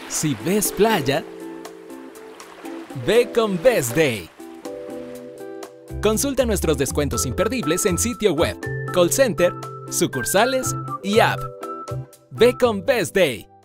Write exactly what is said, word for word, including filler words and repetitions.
Si ves playa, ve con Best Day. Consulta nuestros descuentos imperdibles en sitio web, call center, sucursales y app. Ve con Best Day.